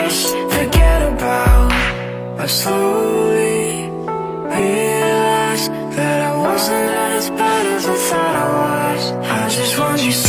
just forget about. I slowly realized that I wasn't as bad as I thought I was. I just want you so